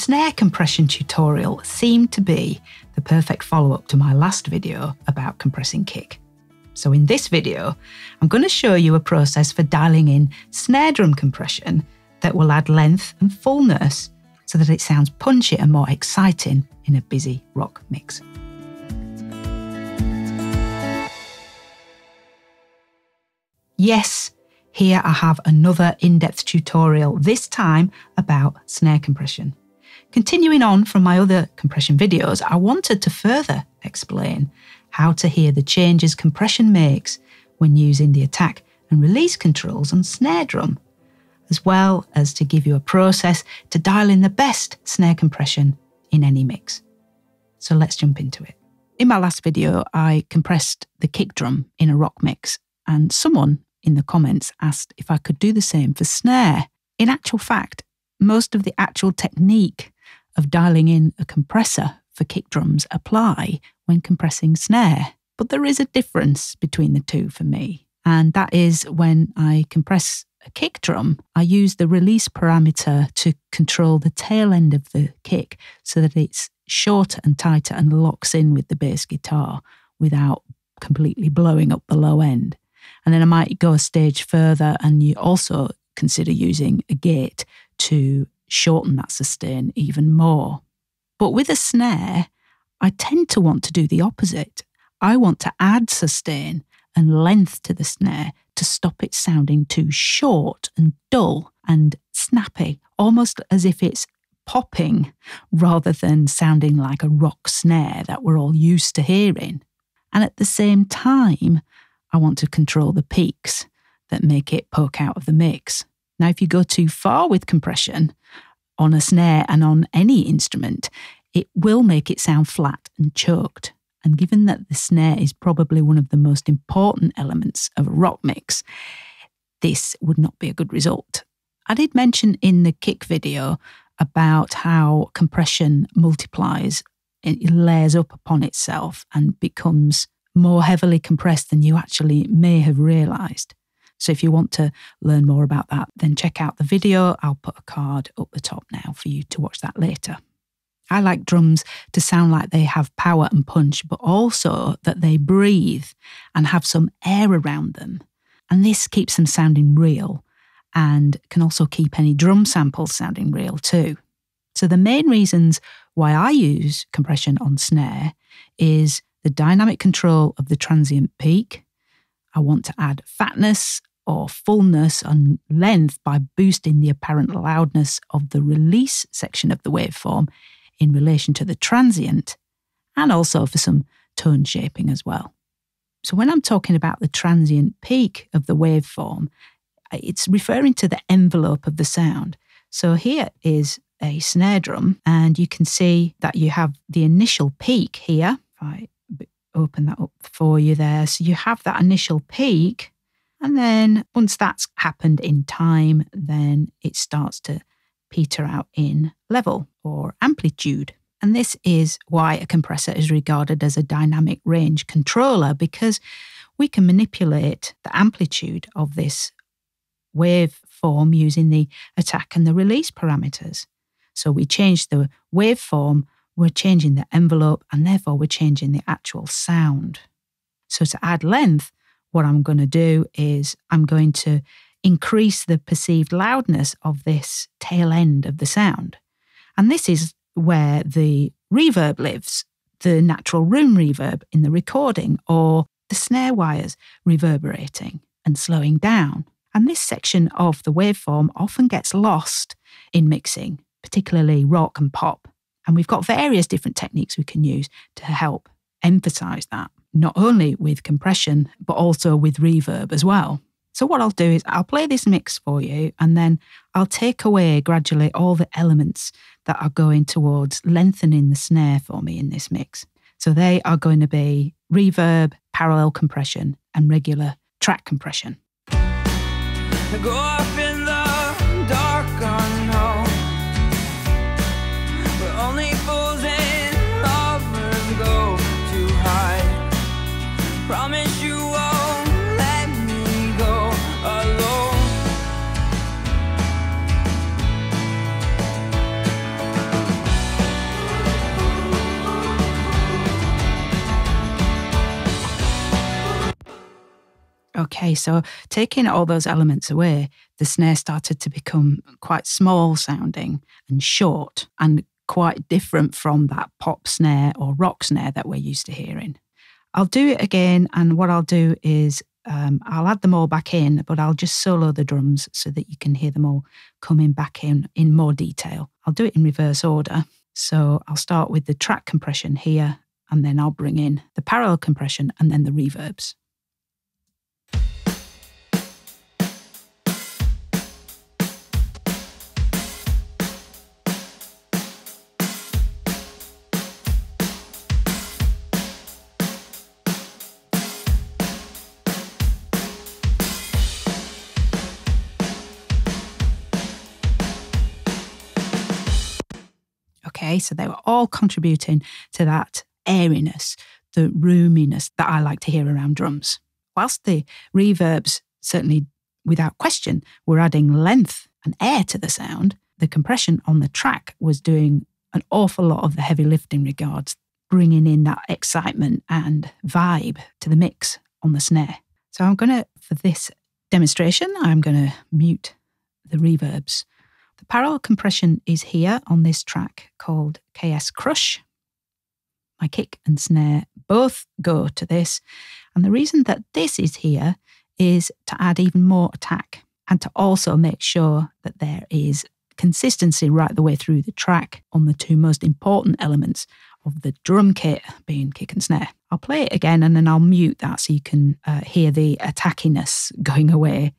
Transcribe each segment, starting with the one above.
snare compression tutorial seemed to be the perfect follow-up to my last video about compressing kick. So in this video, I'm going to show you a process for dialing in snare drum compression that will add length and fullness so that it sounds punchy and more exciting in a busy rock mix. Yes, here I have another in-depth tutorial, this time about snare compression. Continuing on from my other compression videos, I wanted to further explain how to hear the changes compression makes when using the attack and release controls on snare drum, as well as to give you a process to dial in the best snare compression in any mix. So let's jump into it. In my last video, I compressed the kick drum in a rock mix, and someone in the comments asked if I could do the same for snare. In actual fact, most of the actual technique of dialing in a compressor for kick drums apply when compressing snare. But there is a difference between the two for me, and that is when I compress a kick drum, I use the release parameter to control the tail end of the kick so that it's shorter and tighter and locks in with the bass guitar without completely blowing up the low end. And then I might go a stage further and you also consider using a gate to shorten that sustain even more. But with a snare, I tend to want to do the opposite. I want to add sustain and length to the snare to stop it sounding too short and dull and snappy, almost as if it's popping rather than sounding like a rock snare that we're all used to hearing. And at the same time, I want to control the peaks that make it poke out of the mix. Now, if you go too far with compression on a snare and on any instrument, it will make it sound flat and choked. And given that the snare is probably one of the most important elements of a rock mix, this would not be a good result. I did mention in the kick video about how compression multiplies, it layers up upon itself and becomes more heavily compressed than you actually may have realised. So if you want to learn more about that, then check out the video. I'll put a card up the top now for you to watch that later. I like drums to sound like they have power and punch, but also that they breathe and have some air around them. And this keeps them sounding real and can also keep any drum samples sounding real too. So the main reasons why I use compression on snare is the dynamic control of the transient peak. I want to add fatness or fullness and length by boosting the apparent loudness of the release section of the waveform in relation to the transient, and also for some tone shaping as well. So when I'm talking about the transient peak of the waveform, it's referring to the envelope of the sound. So here is a snare drum, and you can see that you have the initial peak here. If I open that up for you there. So you have that initial peak, and then once that's happened in time, then it starts to peter out in level or amplitude. And this is why a compressor is regarded as a dynamic range controller, because we can manipulate the amplitude of this waveform using the attack and the release parameters. So we change the waveform, we're changing the envelope, and therefore we're changing the actual sound. So to add length, what I'm going to do is I'm going to increase the perceived loudness of this tail end of the sound. And this is where the reverb lives, the natural room reverb in the recording, or the snare wires reverberating and slowing down. And this section of the waveform often gets lost in mixing, particularly rock and pop. And we've got various different techniques we can use to help emphasize that, not only with compression, but also with reverb as well. So what I'll do is I'll play this mix for you, and then I'll take away gradually all the elements that are going towards lengthening the snare for me in this mix. So they are going to be reverb, parallel compression, and regular track compression. Go up in the dark unknown, where only fools and lovers go to hide. Promise you won't let me go alone. Okay, so taking all those elements away, the snare started to become quite small sounding and short and quite different from that pop snare or rock snare that we're used to hearing. I'll do it again, and what I'll do is I'll add them all back in, but I'll just solo the drums so that you can hear them all coming back in more detail. I'll do it in reverse order. So I'll start with the track compression here, and then I'll bring in the parallel compression and then the reverbs. Okay, so they were all contributing to that airiness, the roominess that I like to hear around drums. Whilst the reverbs, certainly without question, were adding length and air to the sound, the compression on the track was doing an awful lot of the heavy lifting regards, bringing in that excitement and vibe to the mix on the snare. So for this demonstration, I'm going to mute the reverbs. The parallel compression is here on this track called KS Crush. My kick and snare both go to this. And the reason that this is here is to add even more attack and to also make sure that there is consistency right the way through the track on the two most important elements of the drum kit, being kick and snare. I'll play it again and then I'll mute that so you can hear the attackiness going away.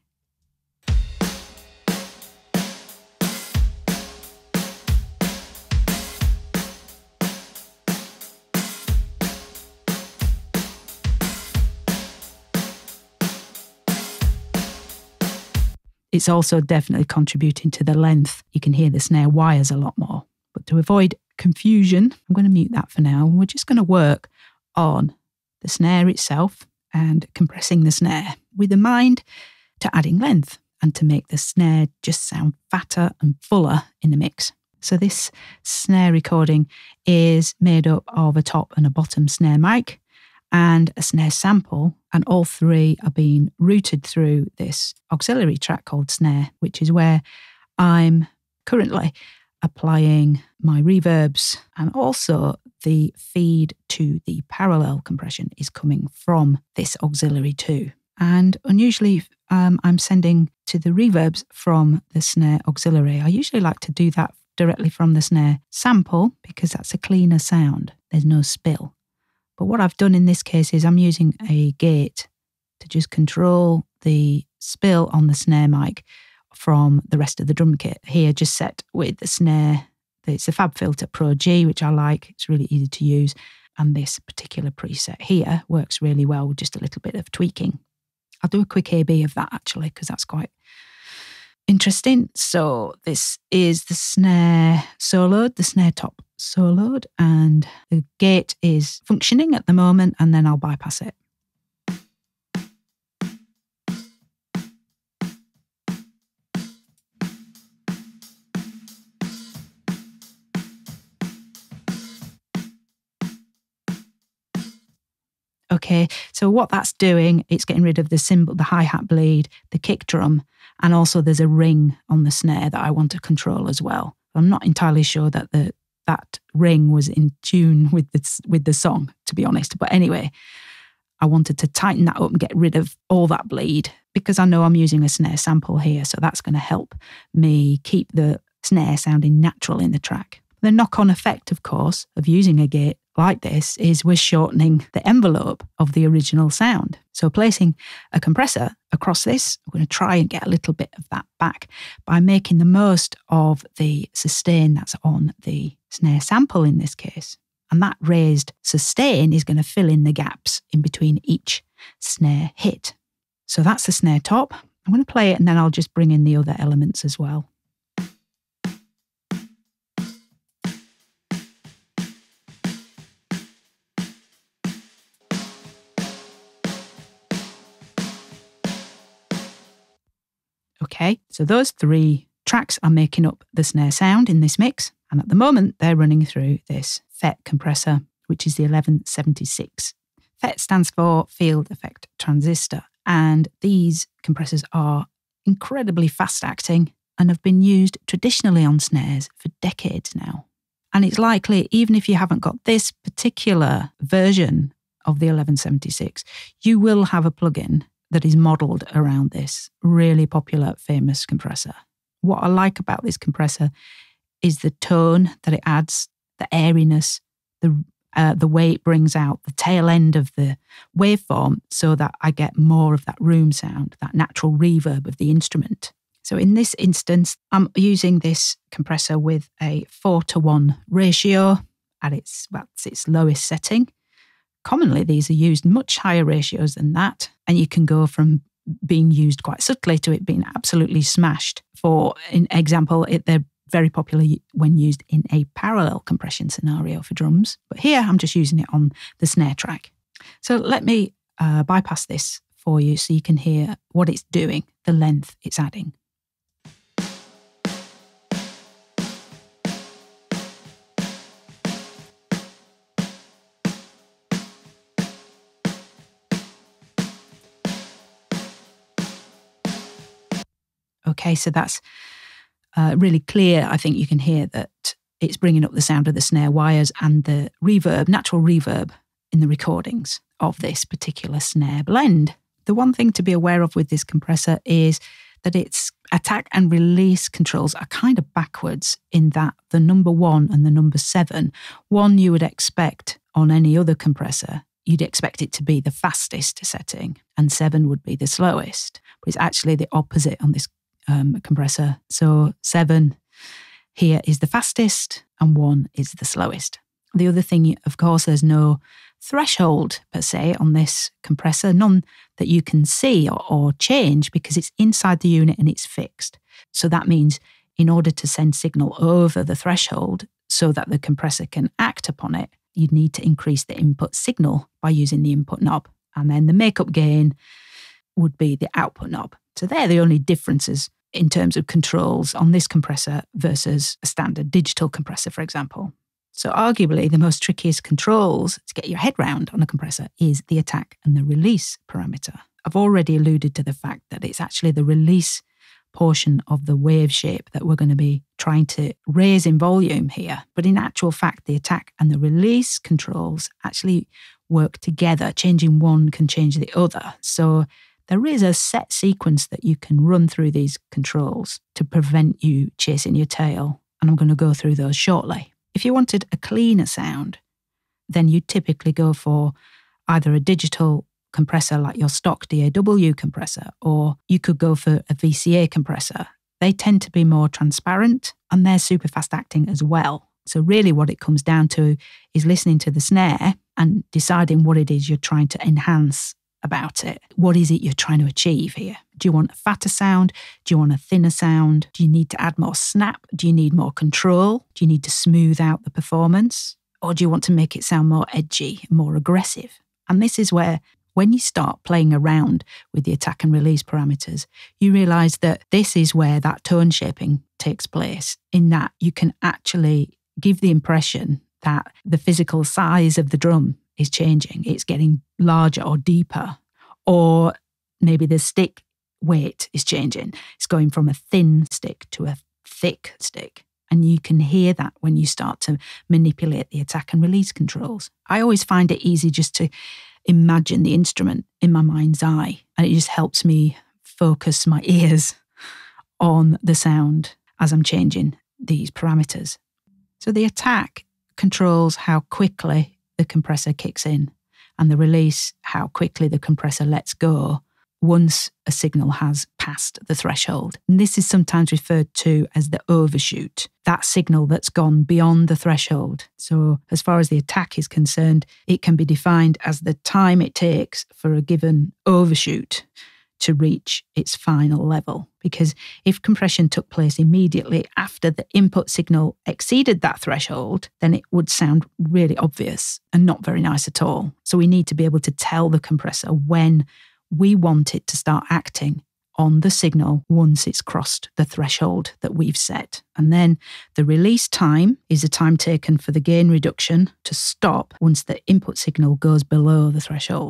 It's also definitely contributing to the length. You can hear the snare wires a lot more. But to avoid confusion, I'm going to mute that for now. We're just going to work on the snare itself and compressing the snare with a mind to adding length and to make the snare just sound fatter and fuller in the mix. So this snare recording is made up of a top and a bottom snare mic and a snare sample, and all three are being routed through this auxiliary track called snare, which is where I'm currently applying my reverbs, and also the feed to the parallel compression is coming from this auxiliary too. And unusually, I'm sending to the reverbs from the snare auxiliary. I usually like to do that directly from the snare sample because that's a cleaner sound. There's no spill. But what I've done in this case is I'm using a gate to just control the spill on the snare mic from the rest of the drum kit. Here, just set with the snare. It's a FabFilter Pro G, which I like. It's really easy to use. And this particular preset here works really well with just a little bit of tweaking. I'll do a quick A/B of that actually, because that's quite interesting. So this is the snare soloed, the snare top soloed, and the gate is functioning at the moment, and then I'll bypass it. Okay, so what that's doing, it's getting rid of the cymbal, the hi-hat bleed, the kick drum, and also there's a ring on the snare that I want to control as well. I'm not entirely sure that that ring was in tune with the song, to be honest. But anyway, I wanted to tighten that up and get rid of all that bleed because I know I'm using a snare sample here, so that's going to help me keep the snare sounding natural in the track. The knock-on effect, of course, of using a gate like this is we're shortening the envelope of the original sound. So placing a compressor across this, we're going to try and get a little bit of that back by making the most of the sustain that's on the snare sample in this case. And that raised sustain is going to fill in the gaps in between each snare hit. So that's the snare top. I'm going to play it and then I'll just bring in the other elements as well. Okay, so those three tracks are making up the snare sound in this mix. And at the moment, they're running through this FET compressor, which is the 1176. FET stands for Field Effect Transistor. And these compressors are incredibly fast acting and have been used traditionally on snares for decades now. And it's likely, even if you haven't got this particular version of the 1176, you will have a plugin that is modelled around this really popular, famous compressor. What I like about this compressor is the tone that it adds, the airiness, the way it brings out the tail end of the waveform so that I get more of that room sound, that natural reverb of the instrument. So in this instance, I'm using this compressor with a 4:1 ratio at its lowest setting. Commonly, these are used much higher ratios than that, and you can go from being used quite subtly to it being absolutely smashed. For an example, they're very popular when used in a parallel compression scenario for drums. But here, I'm just using it on the snare track. So let me bypass this for you so you can hear what it's doing, the length it's adding. Okay, so that's really clear. I think you can hear that it's bringing up the sound of the snare wires and the reverb, natural reverb in the recordings of this particular snare blend. The one thing to be aware of with this compressor is that its attack and release controls are kind of backwards in that the number 1 and the number 7, 1 you would expect on any other compressor, you'd expect it to be the fastest setting and 7 would be the slowest. But it's actually the opposite on this compressor. So 7 here is the fastest and 1 is the slowest. The other thing, of course, there's no threshold per se on this compressor, none that you can see or change because it's inside the unit and it's fixed. So that means in order to send signal over the threshold so that the compressor can act upon it, you'd need to increase the input signal by using the input knob. And then the makeup gain would be the output knob. So they're the only differences in terms of controls on this compressor versus a standard digital compressor, for example. So arguably the most trickiest controls to get your head round on a compressor is the attack and the release parameter. I've already alluded to the fact that it's actually the release portion of the wave shape that we're going to be trying to raise in volume here. But in actual fact, the attack and the release controls actually work together. Changing one can change the other. So there is a set sequence that you can run through these controls to prevent you chasing your tail. And I'm going to go through those shortly. If you wanted a cleaner sound, then you'd typically go for either a digital compressor like your stock DAW compressor, or you could go for a VCA compressor. They tend to be more transparent and they're super fast acting as well. So really what it comes down to is listening to the snare and deciding what it is you're trying to enhance about it. What is it you're trying to achieve here? Do you want a fatter sound? Do you want a thinner sound? Do you need to add more snap? Do you need more control? Do you need to smooth out the performance? Or do you want to make it sound more edgy, more aggressive? And this is where, when you start playing around with the attack and release parameters, you realise that this is where that tone shaping takes place, in that you can actually give the impression that the physical size of the drum is changing. It's getting larger or deeper, or maybe the stick weight is changing. It's going from a thin stick to a thick stick. And you can hear that when you start to manipulate the attack and release controls. I always find it easy just to imagine the instrument in my mind's eye, and it just helps me focus my ears on the sound as I'm changing these parameters. So the attack controls how quickly the compressor kicks in, and the release how quickly the compressor lets go once a signal has passed the threshold. And this is sometimes referred to as the overshoot, that signal that's gone beyond the threshold. So as far as the attack is concerned, it can be defined as the time it takes for a given overshoot to reach its final level. Because if compression took place immediately after the input signal exceeded that threshold, then it would sound really obvious and not very nice at all. So we need to be able to tell the compressor when we want it to start acting on the signal once it's crossed the threshold that we've set. And then the release time is the time taken for the gain reduction to stop once the input signal goes below the threshold.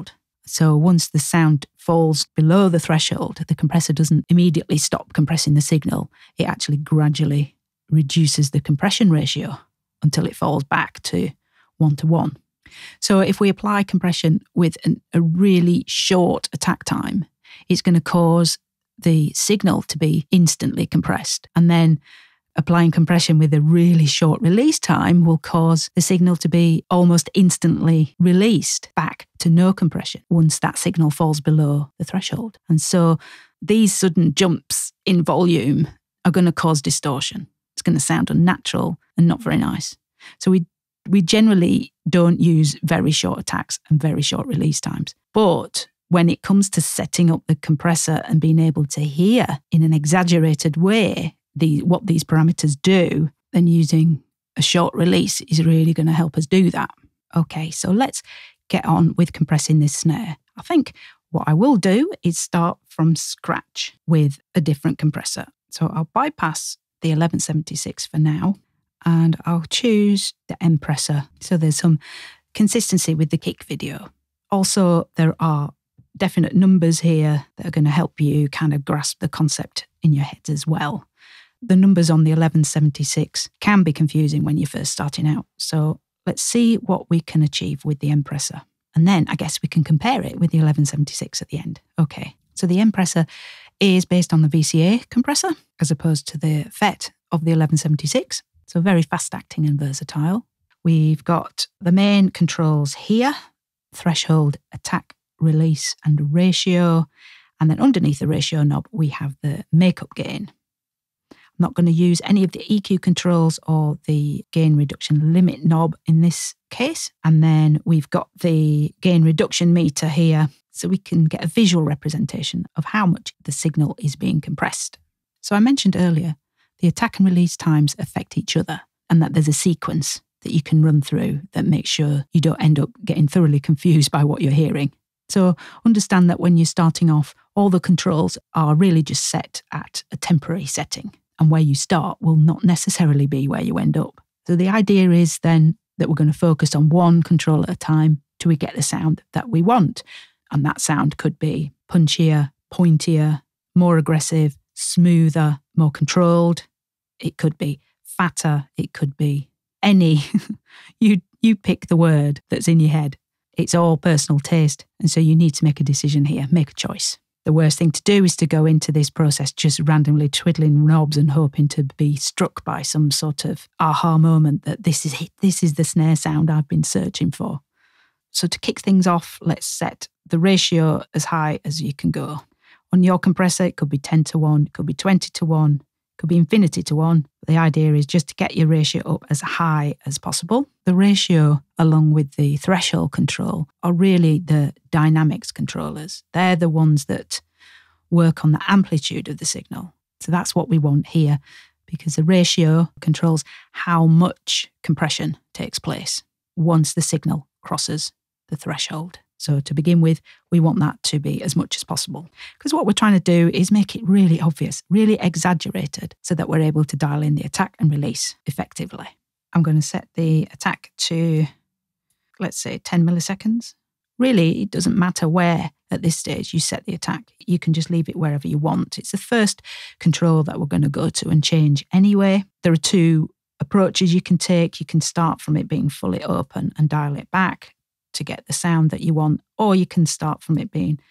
So once the sound falls below the threshold, the compressor doesn't immediately stop compressing the signal. It actually gradually reduces the compression ratio until it falls back to 1:1. So if we apply compression with a really short attack time, it's going to cause the signal to be instantly compressed. And then applying compression with a really short release time will cause the signal to be almost instantly released back to no compression once that signal falls below the threshold. And so these sudden jumps in volume are going to cause distortion. It's going to sound unnatural and not very nice. So we generally don't use very short attacks and very short release times. But when it comes to setting up the compressor and being able to hear in an exaggerated way what these parameters do, then using a short release is really going to help us do that. Okay, so let's get on with compressing this snare. I think what I will do is start from scratch with a different compressor. So I'll bypass the 1176 for now, and I'll choose the Empressor. So there's some consistency with the kick video. Also, there are definite numbers here that are going to help you kind of grasp the concept in your head as well. The numbers on the 1176 can be confusing when you're first starting out. So let's see what we can achieve with the Empressor. And then I guess we can compare it with the 1176 at the end. Okay, so the Empressor is based on the VCA compressor as opposed to the FET of the 1176. So very fast acting and versatile. We've got the main controls here: threshold, attack, release, and ratio. And then underneath the ratio knob, we have the makeup gain. I'm not going to use any of the EQ controls or the gain reduction limit knob in this case. And then we've got the gain reduction meter here, so we can get a visual representation of how much the signal is being compressed. So I mentioned earlier, the attack and release times affect each other, and that there's a sequence that you can run through that makes sure you don't end up getting thoroughly confused by what you're hearing. So understand that when you're starting off, all the controls are really just set at a temporary setting, and where you start will not necessarily be where you end up. So the idea is then that we're going to focus on one control at a time till we get the sound that we want. And that sound could be punchier, pointier, more aggressive, smoother, more controlled. It could be fatter. It could be any. You pick the word that's in your head. It's all personal taste. And so you need to make a decision here, make a choice. The worst thing to do is to go into this process just randomly twiddling knobs and hoping to be struck by some sort of aha moment that this is it. This is the snare sound I've been searching for. So to kick things off, let's set the ratio as high as you can go. On your compressor, it could be 10:1, it could be 20:1, it could be infinity to 1. The idea is just to get your ratio up as high as possible. The ratio, along with the threshold control, are really the dynamics controllers. They're the ones that work on the amplitude of the signal. So that's what we want here, because the ratio controls how much compression takes place once the signal crosses the threshold. So to begin with, we want that to be as much as possible, because what we're trying to do is make it really obvious, really exaggerated, so that we're able to dial in the attack and release effectively. I'm going to set the attack to, let's say, 10 milliseconds. Really, it doesn't matter where at this stage you set the attack. You can just leave it wherever you want. It's the first control that we're going to go to and change anyway. There are two approaches you can take. You can start from it being fully open and dial it back to get the sound that you want, or you can start from it being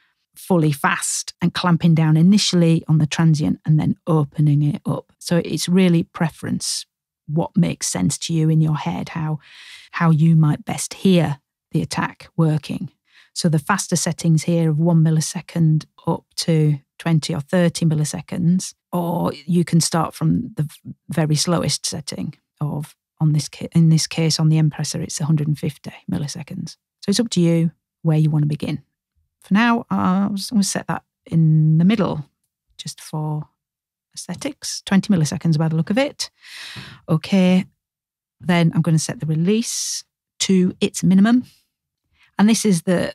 fully fast and clamping down initially on the transient and then opening it up. So it's really preference, what makes sense to you in your head, how you might best hear the attack working. So the faster settings here of 1 millisecond up to 20 or 30 milliseconds, or you can start from the very slowest setting of, in this case, on the Empressor, it's 150 milliseconds. So it's up to you where you want to begin. For now, I'm just going to set that in the middle, just for aesthetics, 20 milliseconds by the look of it. Okay, then I'm going to set the release to its minimum. And this is the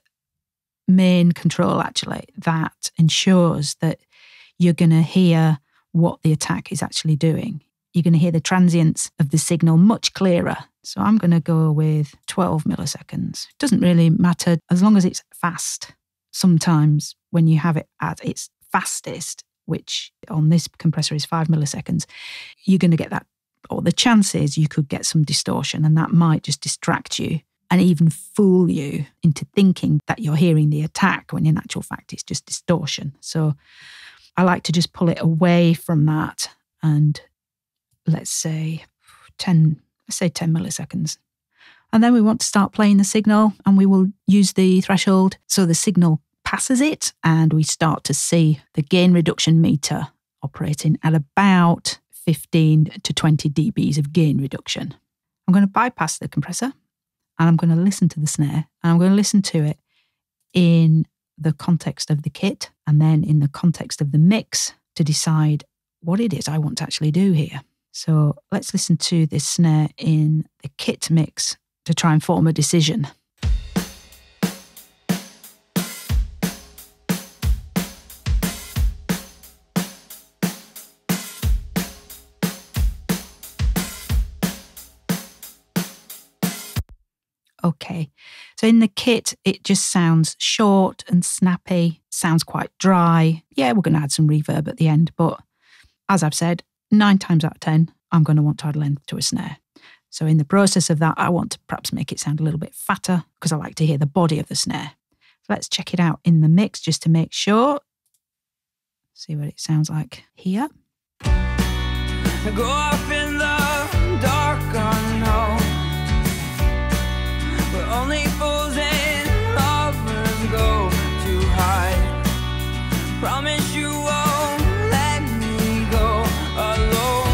main control, actually, that ensures that you're going to hear what the attack is actually doing. you're going to hear the transients of the signal much clearer. So I'm going to go with 12 milliseconds. It doesn't really matter as long as it's fast. Sometimes when you have it at its fastest, which on this compressor is 5 milliseconds, you're going to get that, or the chances you could get some distortion, and that might just distract you and even fool you into thinking that you're hearing the attack when in actual fact it's just distortion. So I like to just pull it away from that, and let's say 10 milliseconds. And then we want to start playing the signal, and we will use the threshold so the signal passes it and we start to see the gain reduction meter operating at about 15 to 20 dBs of gain reduction. I'm going to bypass the compressor and I'm going to listen to the snare, and I'm going to listen to it in the context of the kit and then in the context of the mix to decide what it is I want to actually do here. So let's listen to this snare in the kit mix to try and form a decision. Okay, so in the kit, it just sounds short and snappy, sounds quite dry. Yeah, we're going to add some reverb at the end, but as I've said, 9 times out of 10, I'm going to want to add length to a snare. So in the process of that, I want to perhaps make it sound a little bit fatter because I like to hear the body of the snare. So let's check it out in the mix just to make sure. See what it sounds like here. Go up in the dark unknown, where only fools and lovers go to hide. Promise you won't let me go alone.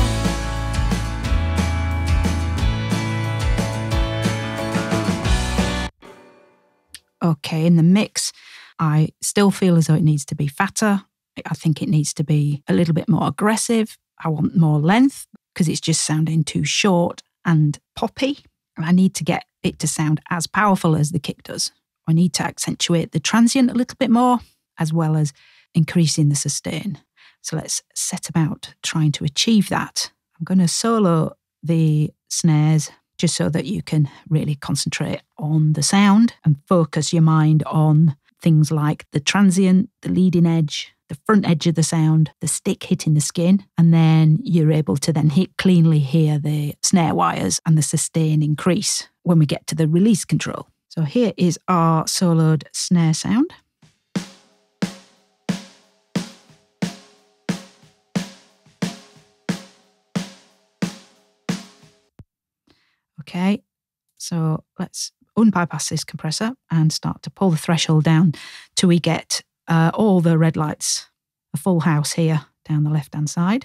Okay, in the mix, I still feel as though it needs to be fatter. I think it needs to be a little bit more aggressive. I want more length because it's just sounding too short and poppy. And I need to get it to sound as powerful as the kick does. I need to accentuate the transient a little bit more, as well as increasing the sustain. So let's set about trying to achieve that. I'm going to solo the snares just so that you can really concentrate on the sound and focus your mind on things like the transient, the leading edge, the front edge of the sound, the stick hitting the skin, and then you're able to then cleanly hear the snare wires and the sustain increase when we get to the release control. So here is our soloed snare sound. Okay, so let's unbypass this compressor and start to pull the threshold down till we get all the red lights, a full house here down the left-hand side.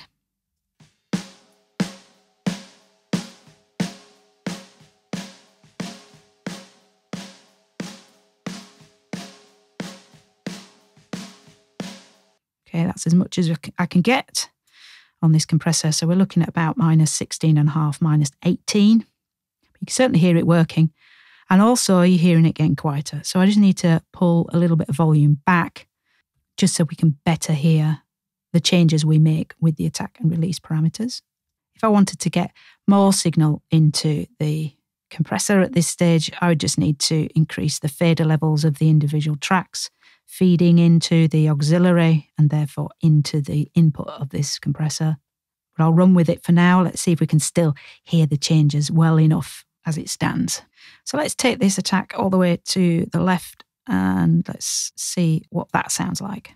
Okay, that's as much as I can get on this compressor. So we're looking at about minus 16.5, minus 18. You can certainly hear it working. And also you're hearing it getting quieter. So I just need to pull a little bit of volume back just so we can better hear the changes we make with the attack and release parameters. If I wanted to get more signal into the compressor at this stage, I would just need to increase the fader levels of the individual tracks, feeding into the auxiliary and therefore into the input of this compressor. But I'll run with it for now. Let's see if we can still hear the changes well enough as it stands. So let's take this attack all the way to the left and let's see what that sounds like.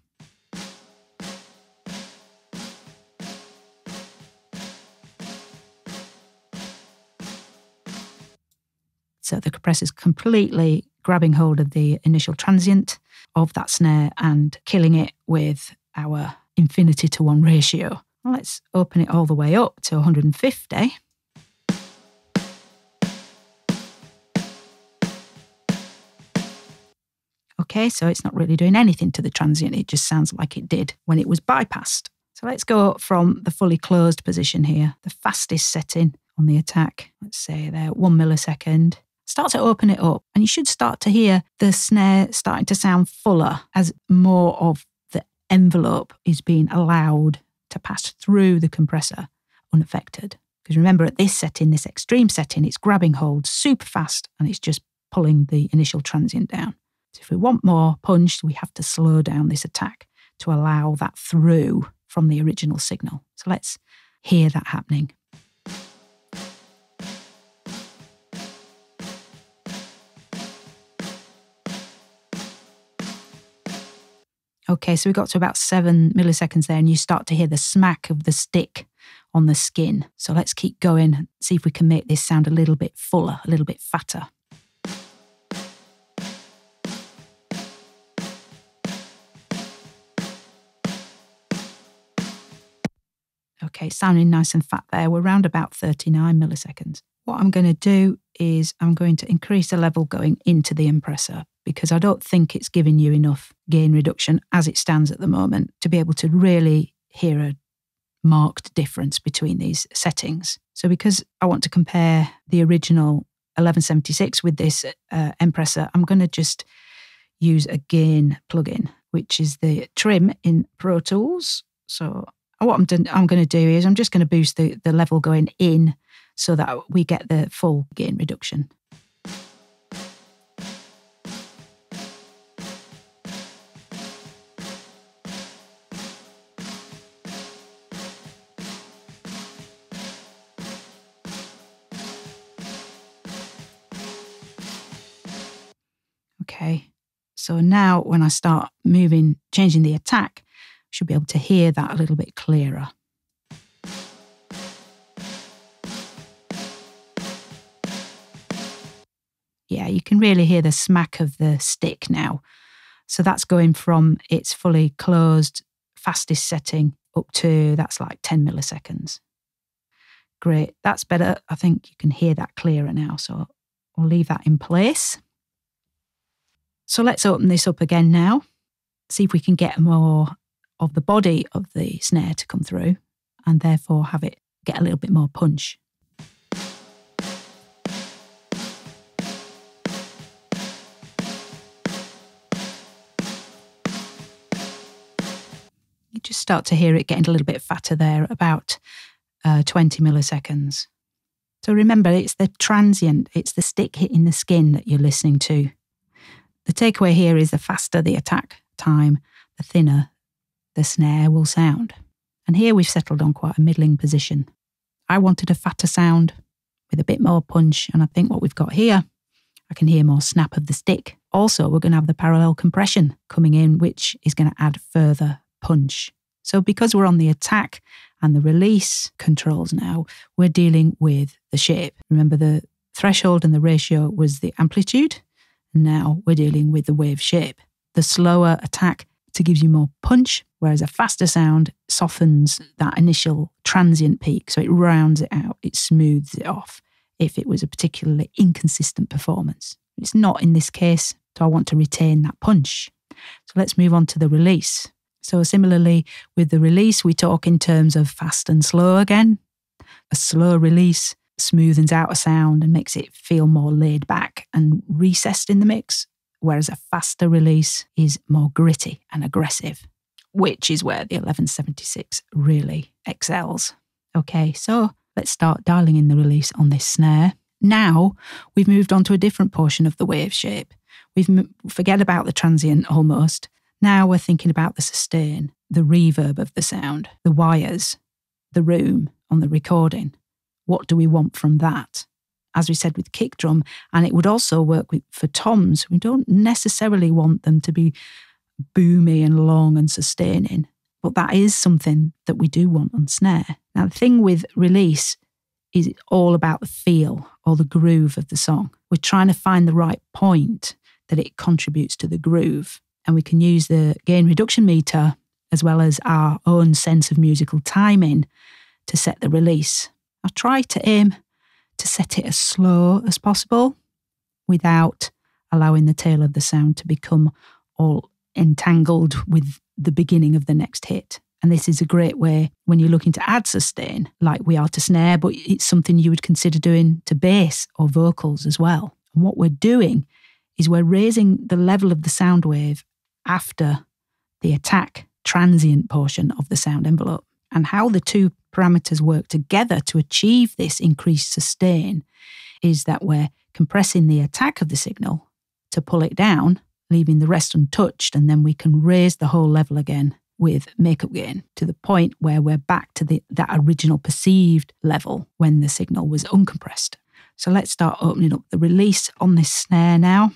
So the compressor is completely grabbing hold of the initial transient of that snare and killing it with our infinity to 1 ratio. Well, let's open it all the way up to 150. Okay, so it's not really doing anything to the transient. It just sounds like it did when it was bypassed. So let's go from the fully closed position here, the fastest setting on the attack. Let's say there, 1 millisecond. Start to open it up and you should start to hear the snare starting to sound fuller as more of the envelope is being allowed to pass through the compressor unaffected. Because remember, at this setting, this extreme setting, it's grabbing hold super fast and it's just pulling the initial transient down. So if we want more punch, we have to slow down this attack to allow that through from the original signal. So let's hear that happening. Okay, so we got to about 7 milliseconds there, and you start to hear the smack of the stick on the skin. So let's keep going and see if we can make this sound a little bit fuller, a little bit fatter. Okay, sounding nice and fat there. We're around about 39 milliseconds. What I'm going to do is I'm going to increase the level going into the compressor, because I don't think it's giving you enough gain reduction as it stands at the moment to be able to really hear a marked difference between these settings. So because I want to compare the original 1176 with this compressor, I'm going to just use a gain plugin, which is the trim in Pro Tools. So what I'm going to do is I'm just going to boost the level going in so that we get the full gain reduction. Okay, so now when I start changing the attack, I should be able to hear that a little bit clearer. Yeah, you can really hear the smack of the stick now. So that's going from its fully closed, fastest setting up to, that's like 10 milliseconds. Great, that's better. I think you can hear that clearer now. So I'll leave that in place. So let's open this up again now, see if we can get more of the body of the snare to come through and therefore have it get a little bit more punch. You just start to hear it getting a little bit fatter there, about 20 milliseconds. So remember, it's the transient, it's the stick hitting the skin that you're listening to. The takeaway here is the faster the attack time, the thinner the snare will sound. And here we've settled on quite a middling position. I wanted a fatter sound with a bit more punch, and I think what we've got here, I can hear more snap of the stick. Also, we're going to have the parallel compression coming in, which is going to add further punch. So because we're on the attack and the release controls now, we're dealing with the shape. Remember, the threshold and the ratio was the amplitude. Now we're dealing with the wave shape. The slower attack gives you more punch, whereas a faster sound softens that initial transient peak. So it rounds it out, it smooths it off if it was a particularly inconsistent performance. It's not in this case, so I want to retain that punch. So let's move on to the release. So similarly with the release, we talk in terms of fast and slow again. A slow release smoothens out a sound and makes it feel more laid back and recessed in the mix, whereas a faster release is more gritty and aggressive, which is where the 1176 really excels. Okay, so let's start dialing in the release on this snare. Now we've moved on to a different portion of the wave shape. Forget about the transient almost. Now we're thinking about the sustain, the reverb of the sound, the wires, the room on the recording. What do we want from that? As we said with kick drum, and it would also work for toms, we don't necessarily want them to be boomy and long and sustaining, but that is something that we do want on snare. Now, the thing with release is all about the feel or the groove of the song. We're trying to find the right point that it contributes to the groove, and we can use the gain reduction meter as well as our own sense of musical timing to set the release. I try to aim to set it as slow as possible without allowing the tail of the sound to become all entangled with the beginning of the next hit. And this is a great way when you're looking to add sustain, like we are to snare, but it's something you would consider doing to bass or vocals as well. And what we're doing is we're raising the level of the sound wave after the attack transient portion of the sound envelope. And how the two parameters work together to achieve this increased sustain is that we're compressing the attack of the signal to pull it down, leaving the rest untouched, and then we can raise the whole level again with makeup gain to the point where we're back to that original perceived level when the signal was uncompressed. So let's start opening up the release on this snare now.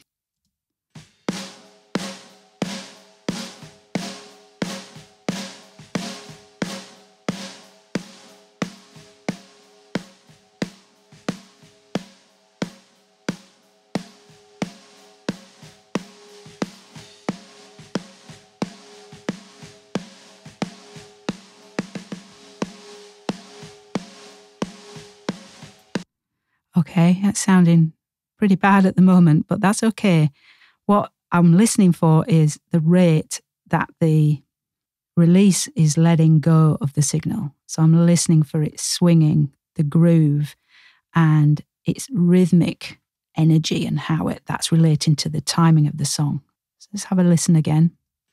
Okay, that's sounding pretty bad at the moment, but that's okay. What I'm listening for is the rate that the release is letting go of the signal. So I'm listening for it swinging, the groove, and its rhythmic energy and how that's relating to the timing of the song. So let's have a listen again.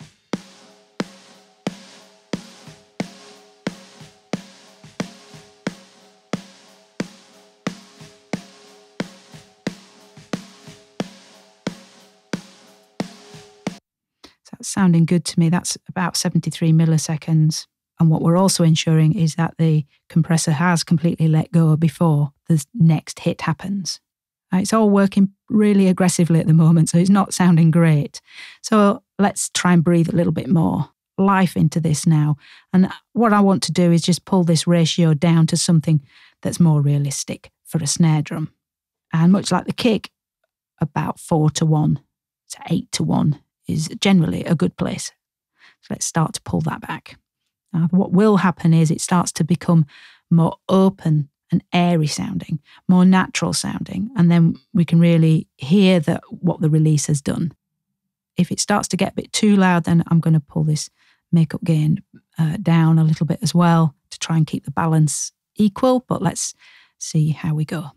Sounding good to me. That's about 73 milliseconds. And what we're also ensuring is that the compressor has completely let go before the next hit happens. It's all working really aggressively at the moment, so it's not sounding great. So let's try and breathe a little bit more life into this now. And what I want to do is just pull this ratio down to something that's more realistic for a snare drum. And much like the kick, about 4:1 to 8:1 is generally a good place. So let's start to pull that back. Now, what will happen is it starts to become more open and airy sounding, more natural sounding, and then we can really hear what the release has done. If it starts to get a bit too loud, then I'm going to pull this makeup gain down a little bit as well to try and keep the balance equal, but let's see how we go.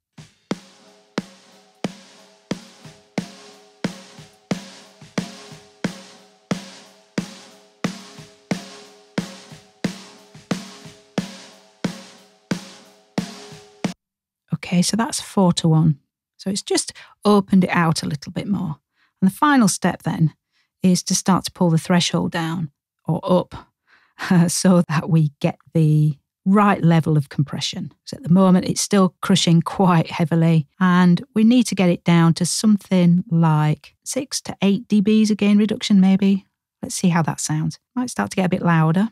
Okay, so that's 4:1. So it's just opened it out a little bit more. And the final step then is to start to pull the threshold down or up so that we get the right level of compression. So at the moment, it's still crushing quite heavily, and we need to get it down to something like 6 to 8 dBs of gain reduction, maybe. Let's see how that sounds. Might start to get a bit louder.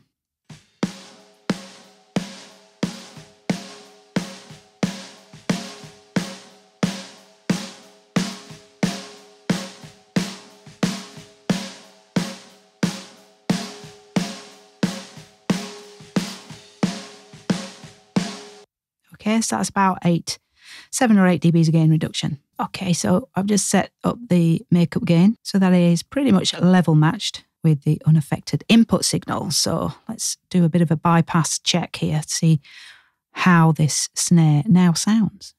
Okay, so that's about 7 or 8 dBs of gain reduction. Okay, so I've just set up the makeup gain so that it is pretty much level matched with the unaffected input signal. So let's do a bit of a bypass check here to see how this snare now sounds.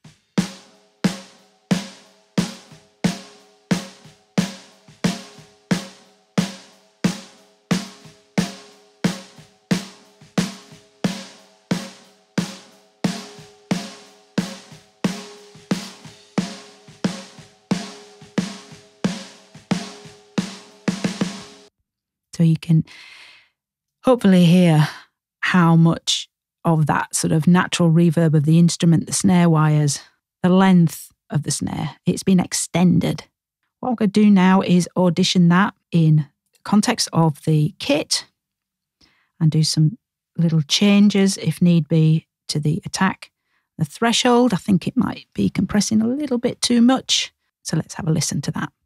So you can hopefully hear how much of that sort of natural reverb of the instrument, the snare wires, the length of the snare, it's been extended. What I'm going to do now is audition that in context of the kit and do some little changes, if need be, to the attack. The threshold, I think it might be compressing a little bit too much. So let's have a listen to that.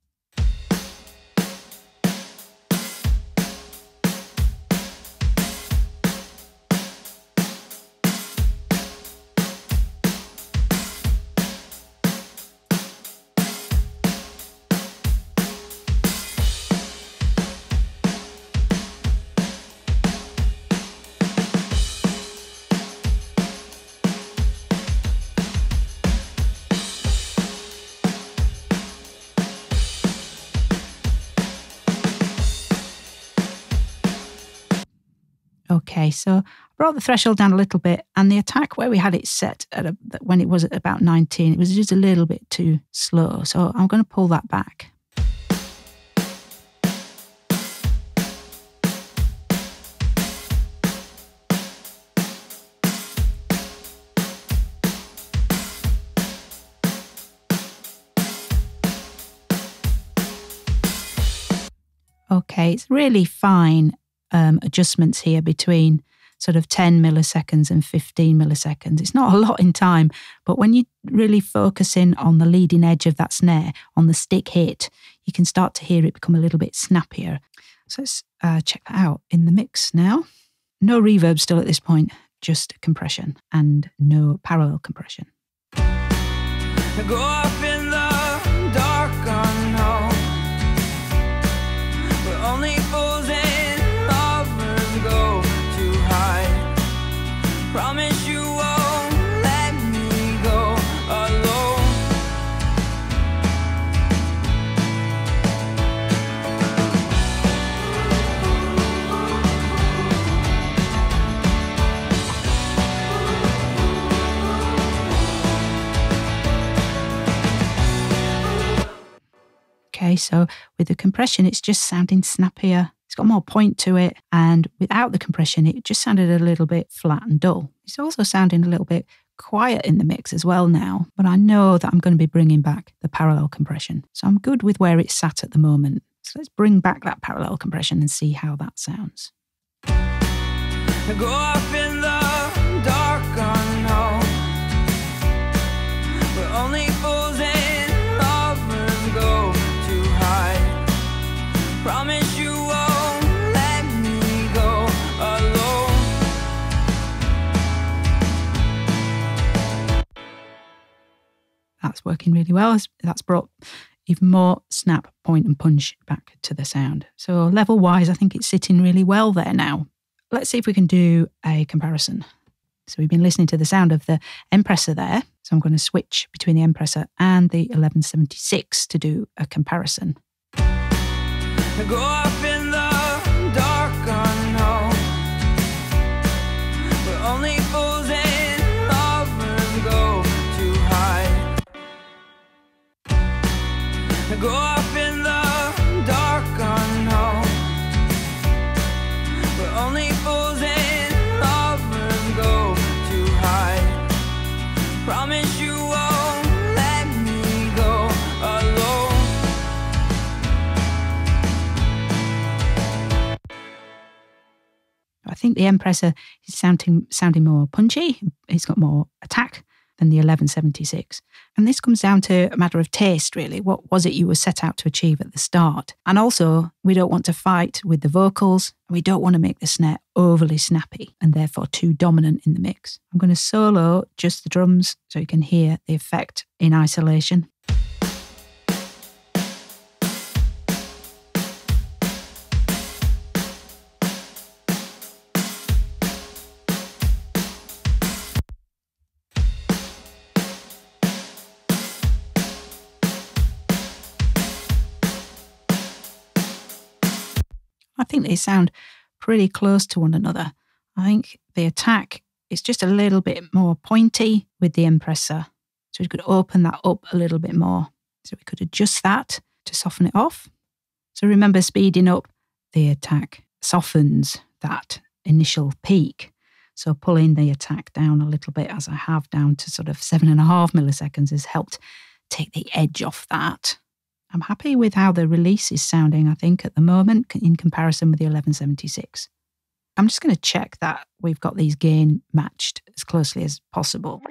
Okay, so I brought the threshold down a little bit, and the attack where we had it set at when it was at about 19, it was just a little bit too slow. So I'm going to pull that back. Okay, it's really fine adjustments here between sort of 10 milliseconds and 15 milliseconds. It's not a lot in time, but when you really focus in on the leading edge of that snare, on the stick hit, you can start to hear it become a little bit snappier. So let's check that out in the mix now. No reverb still at this point, just compression and no parallel compression. Go up in the dark unknown, where only fools and lovers go to hide. Promise you won't let me go alone. Okay, so with the compression, it's just sounding snappier. It's got more point to it. And without the compression, it just sounded a little bit flat and dull. It's also sounding a little bit quiet in the mix as well now. But I know that I'm going to be bringing back the parallel compression. So I'm good with where it's sat at the moment. So let's bring back that parallel compression and see how that sounds. Go up in the dark unknown, where only fools and lovers go to hide. Promise you won't let me go alone. That's working really well. That's brought even more snap, point and punch back to the sound. So level wise, I think it's sitting really well there now. Let's see if we can do a comparison. So we've been listening to the sound of the Empressor there. So I'm going to switch between the Empressor and the 1176 to do a comparison. Go up in the dark unknown, where only fools and lovers go to hide. Go up in the dark unknown, where only fools and lovers go to hide. Promise you won't let me go alone. I think the Empressor is sounding more punchy. It's got more attack than the 1176. And this comes down to a matter of taste, really. What was it you were set out to achieve at the start? And also, we don't want to fight with the vocals. We don't want to make the snare overly snappy and therefore too dominant in the mix. I'm going to solo just the drums so you can hear the effect in isolation. I think they sound pretty close to one another. I think the attack is just a little bit more pointy with the Empressor. So we could open that up a little bit more. So we could adjust that to soften it off. So remember, speeding up the attack softens that initial peak. So pulling the attack down a little bit, as I have, down to sort of 7.5 milliseconds, has helped take the edge off that. I'm happy with how the release is sounding, I think, at the moment in comparison with the 1176. I'm just going to check that we've got these gain matched as closely as possible.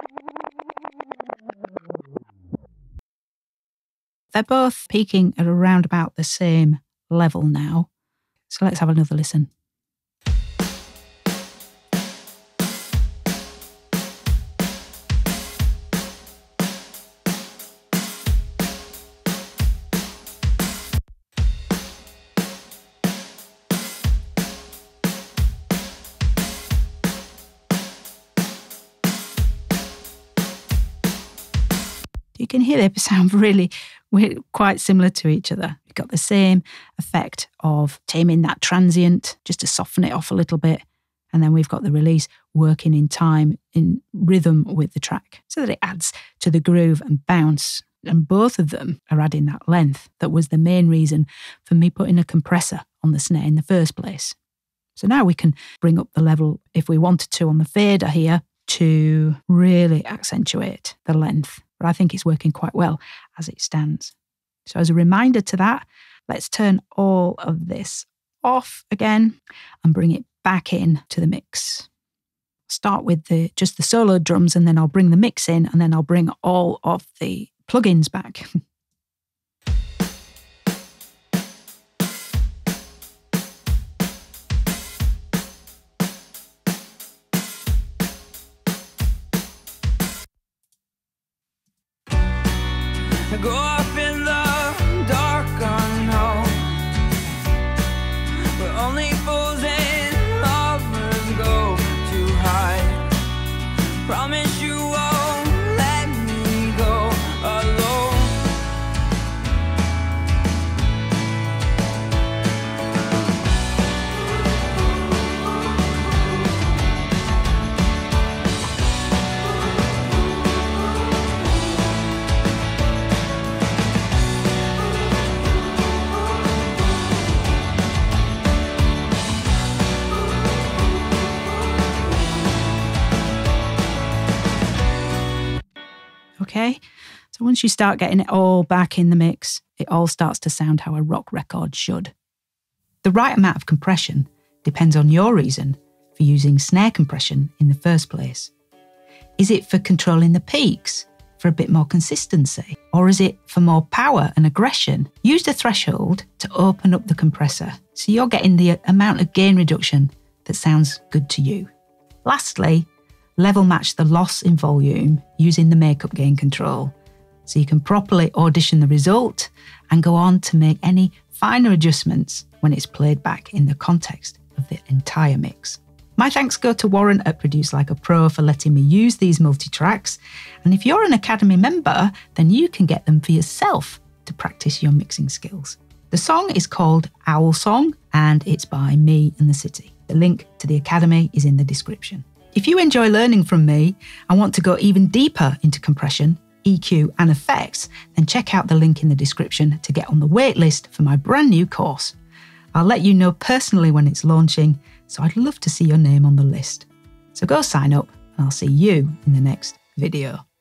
They're both peaking at around about the same level now. So let's have another listen. You can hear they sound really quite similar to each other. We've got the same effect of taming that transient just to soften it off a little bit. And then we've got the release working in time, in rhythm with the track, so that it adds to the groove and bounce. And both of them are adding that length that was the main reason for me putting a compressor on the snare in the first place. So now we can bring up the level, if we wanted to, on the fader here to really accentuate the length. But I think it's working quite well as it stands. So as a reminder to that, let's turn all of this off again and bring it back in to the mix. Start with just the solo drums, and then I'll bring the mix in, and then I'll bring all of the plugins back. Go up in the dark unknown, where only fools and lovers go to hide. Promise you won't let me go alone. Okay, so once you start getting it all back in the mix, it all starts to sound how a rock record should. The right amount of compression depends on your reason for using snare compression in the first place. Is it for controlling the peaks, for a bit more consistency, or is it for more power and aggression? Use the threshold to open up the compressor so you're getting the amount of gain reduction that sounds good to you. Lastly, level match the loss in volume using the makeup gain control so you can properly audition the result and go on to make any finer adjustments when it's played back in the context of the entire mix. My thanks go to Warren at Produce Like a Pro for letting me use these multi-tracks, and if you're an Academy member, then you can get them for yourself to practice your mixing skills. The song is called Owl Song and it's by Me and the City. The link to the Academy is in the description. If you enjoy learning from me and want to go even deeper into compression, EQ and effects, then check out the link in the description to get on the waitlist for my brand new course. I'll let you know personally when it's launching, so I'd love to see your name on the list. So go sign up and I'll see you in the next video.